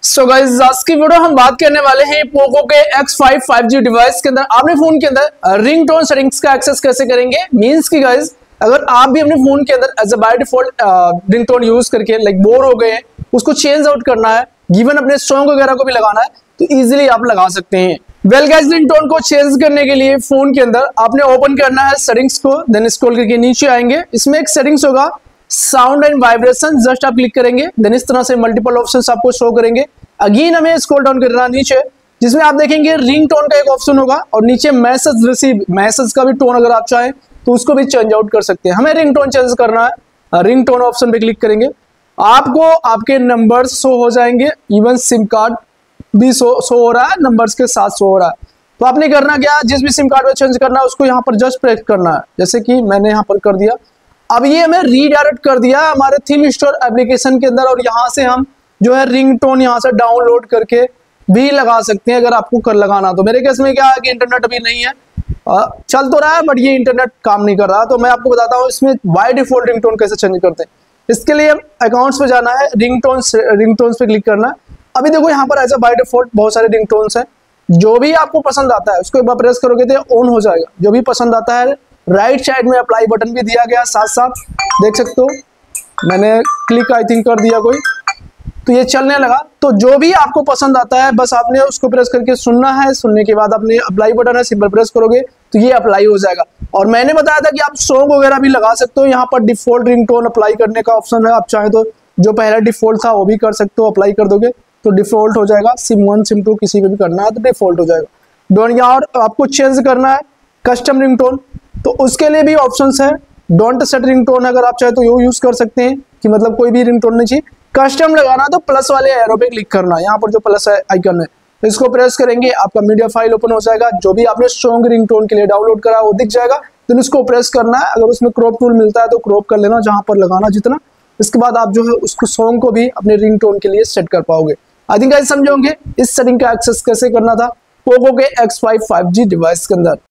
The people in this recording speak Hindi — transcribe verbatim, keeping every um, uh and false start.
सो गाइस आज की वीडियो हम बात करने वाले हैं पोको के X five five G device के अंदर आपने फोन के अंदर रिंगटोन सेटिंग्स का एक्सेस कैसे करेंगे। मींस की गाइस अगर आप भी अपने फोन के अंदर as a by default ringtone use करके लाइक बोर हो गए हैं, उसको चेंज आउट करना है, गिवन अपने सॉन्ग वगैरह को भी लगाना है तो इजीली आप लगा सकते हैं। वेल गाइस रिंगटोन को चेंज करने के लिए फोन के अंदर आपने ओपन करना है सेटिंग्स को, देन स्क्रॉल करके नीचे आएंगे, इसमें एक सेटिंग्स होगा साउंड एंड वाइब्रेशन, जस्ट आप क्लिक करेंगे, देन इस तरह से मल्टीपल ऑप्शंस आपको शो करेंगे। अगेन हमें स्क्रॉल डाउन करना नीचे, जिसमें आप देखेंगे रिंगटोन का एक ऑप्शन होगा और नीचे मैसेज रिसीव, मैसेज का भी टोन अगर आप चाहें तो उसको भी चेंज आउट कर सकते हैं। हमें रिंगटोन चेंज करना है, रिंगटोन ऑप्शन पे क्लिक करेंगे, आपको आपके नंबर्स शो हो जाएंगे, इवन सिम कार्ड भी शो शो हो रहा है, नंबर्स के साथ शो हो रहा है। तो आपने करना क्या, जिस भी सिम कार्ड में चेंज करना है उसको यहाँ पर जस्ट प्रेस करना है, जैसे कि मैंने यहाँ पर कर दिया। अब ये हमें रीडायरेक्ट कर दिया हमारे थीम स्टोर एप्लीकेशन के अंदर और यहाँ से हम जो है रिंगटोन यहाँ से डाउनलोड करके भी लगा सकते हैं अगर आपको कर लगाना। तो मेरे केस में क्या है कि इंटरनेट अभी नहीं है, आ, चल तो रहा है बट ये इंटरनेट काम नहीं कर रहा, तो मैं आपको बताता हूँ इसमें बाय डिफॉल्ट रिंगटोन कैसे चेंज करते हैं। इसके लिए अकाउंट्स पे जाना है, रिंगटोन रिंगटोन्स पे क्लिक करना है। अभी देखो यहाँ पर ऐसा बाय डिफॉल्ट बहुत सारे रिंगटोन्स हैं, जो भी आपको पसंद आता है उसको एक बार प्रेस करोगे तो ऑन हो जाएगा। जो भी पसंद आता है राइट साइड में अप्लाई बटन भी दिया गया, साथ साथ देख सकते हो मैंने क्लिक आई थिंक कर दिया कोई, तो ये चलने लगा। तो जो भी आपको पसंद आता है बस आपने उसको प्रेस करके सुनना है, सुनने के बाद आपने अप्लाई बटन है सिंपल प्रेस करोगे तो ये अप्लाई हो जाएगा। और मैंने बताया था कि आप सॉन्ग वगैरह भी लगा सकते हो, यहाँ पर डिफॉल्ट रिंगटोन अप्लाई करने का ऑप्शन है, आप चाहे तो जो पहला डिफॉल्ट था वो भी कर सकते हो, अप्लाई कर दोगे तो डिफॉल्ट हो जाएगा। सिम वन सिम टू किसी पे भी करना है तो डिफॉल्ट हो जाएगा। डोंट यहाँ और आपको चेंज करना है कस्टम रिंगटोन, तो उसके लिए भी ऑप्शंस है। डोंट सेट रिंगटोन अगर आप चाहे तो ये यूज कर सकते हैं कि मतलब कोई भी रिंगटोन नहीं चाहिए। कस्टम लगाना तो प्लस वाले एरो पे क्लिक करना है, यहाँ पर जो प्लस आइकन है इसको प्रेस करेंगे, आपका मीडिया फाइल ओपन हो जाएगा, जो भी आपने सॉन्ग रिंगटोन के लिए डाउनलोड करा वो दिख जाएगा। तो इसको प्रेस करना है, अगर उसमें क्रॉप टूल मिलता है तो क्रॉप कर लेना जहां पर लगाना जितना, इसके बाद आप जो है उसको सॉन्ग को भी अपने रिंगटोन के लिए सेट कर पाओगे। आई थिंक गाइस समझोगे इस सेटिंग का एक्सेस कैसे करना था पोको के X five five G device के अंदर।